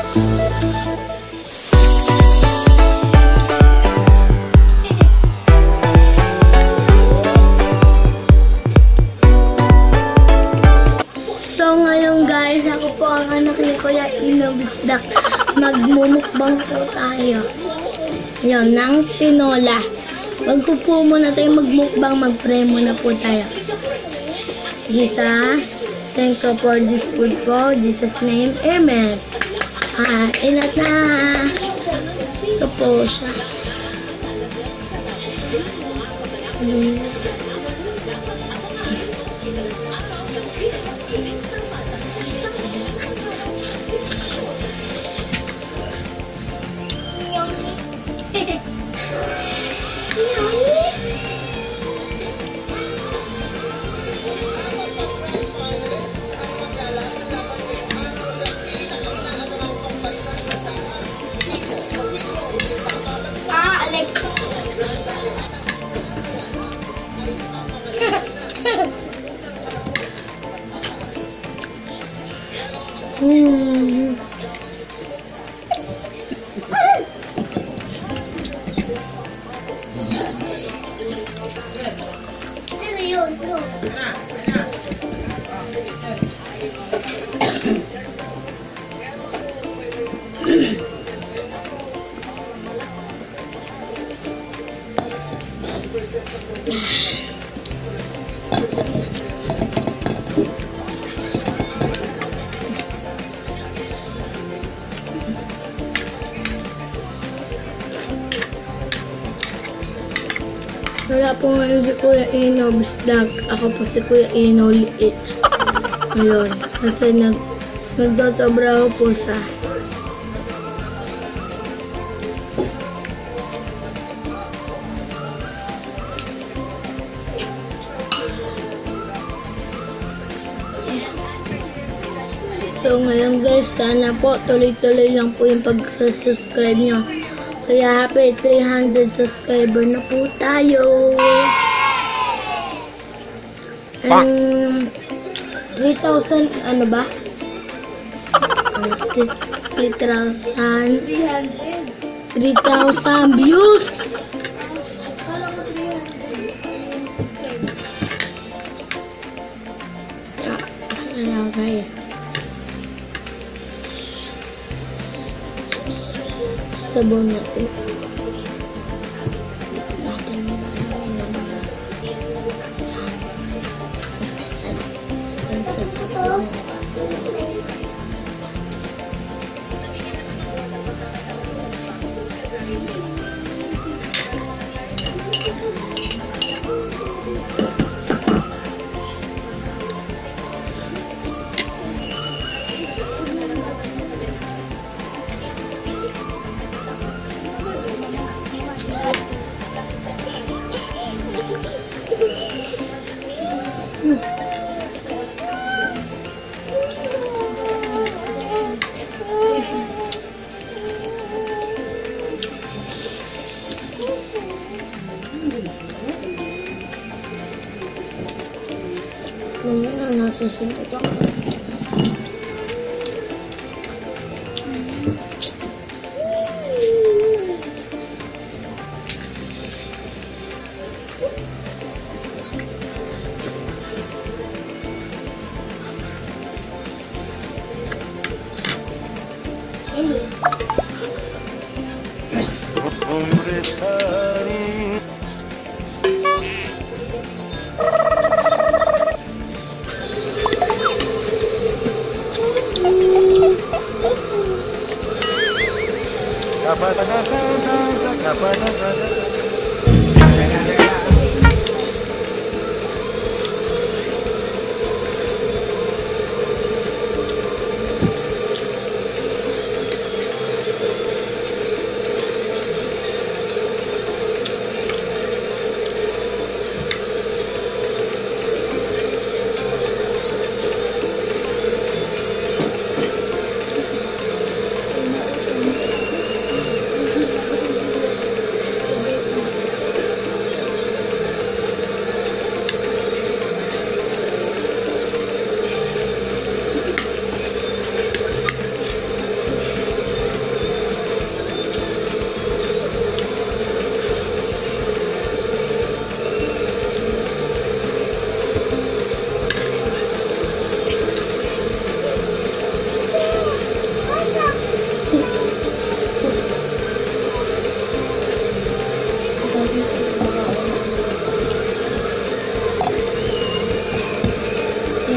Kuya Inobisdak, magmumukbang po tayo. Yun, ng tinola. Magpupo muna tayo magmukbang, mag-pray muna po tayo. Jesus, thank you for this food po. Jesus name, amen. Inat na. Ito po siya. Wala po ngayon si Kuya Inobisdak. Ako po si Kuya Inoliit. Ayun. Kasi nagtatrabaho po siya. So ngayon guys, sana po tuloy-tuloy lang po yung pag-subscribe nyo. Kaya happy 300 subscriber na po tayo. And 3,000 ano ba? 3,000 views. Okay. Sabaw natin.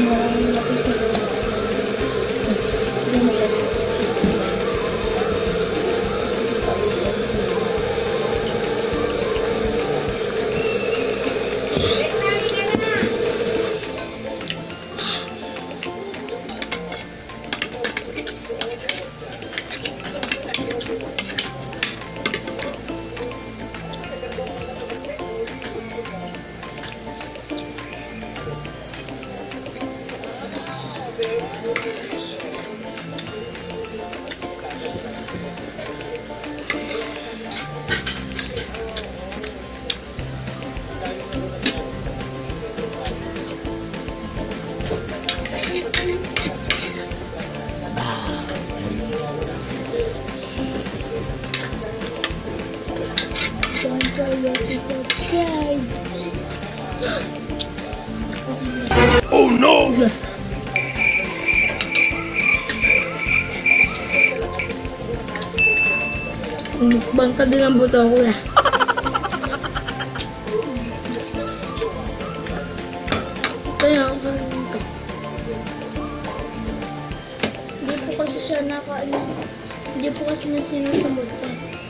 Don't forget to subscribe. Oh no! Mukbang ka din ang buto ko na. Kaya ako ganito. Hindi po kasi siya nakaano. Hindi po kasi niya sinusumot ko.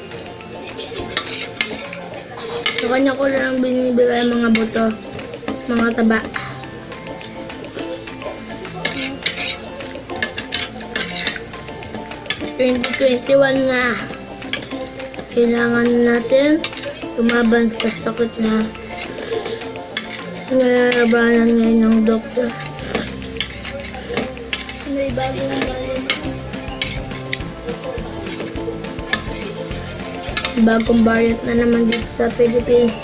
Sa kanya ko lang binibigay ang mga buto. Mga taba. ...2021 na. Kailangan natin tumaban sa sakit na nilalabanan ngayon ng doktor. May bagong variant. Bagong variant na naman dito sa Philippines.